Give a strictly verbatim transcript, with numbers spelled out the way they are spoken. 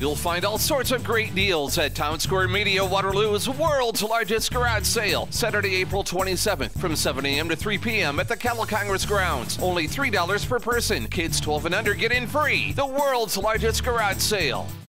You'll find all sorts of great deals at Townsquare Media Waterloo's world's largest garage sale, Saturday, April twenty-seventh, from seven a m to three p m at the Cattle Congress grounds. Only three dollars per person. Kids twelve and under get in free. The world's largest garage sale.